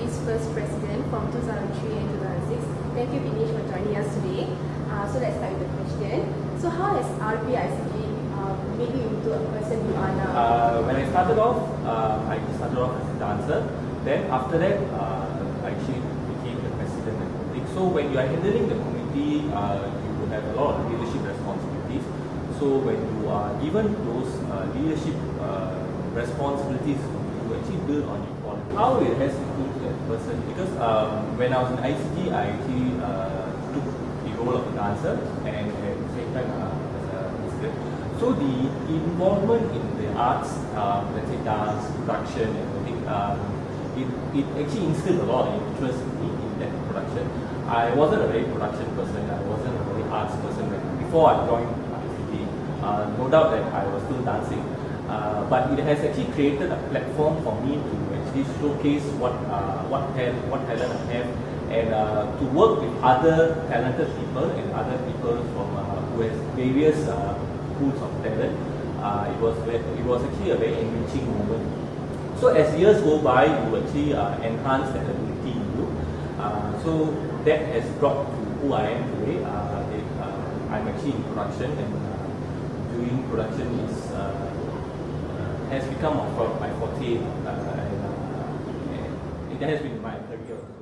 RPICG's first president from 2003 and 2006. Thank you, Viknesh, for joining us today. So let's start with the question. So how has RPICG made you into a person you are now? When I started off as a dancer. Then after that, I actually became the president of the committee. So when you are handling the committee, you will have a lot of leadership responsibilities. So when you are given those leadership responsibilities, you actually build on your quality. How it has improved that person? Because when I was in ICG, I actually took the role of a dancer and at the same time as a president. So the involvement in the arts, let's say dance, production, and everything, it actually instilled a lot of interest in that production. I wasn't a very production person. I wasn't a very arts person before I joined ICG. No doubt that I was still dancing. But it has actually created a platform for me to actually showcase what talent I have, and to work with other talented people and other people from who has various pools of talent. It was actually a very enriching moment. So as years go by, you actually enhance that ability in you. So that has brought to who I am today. I'm actually in production, and doing production has become my forte, and it has been my career.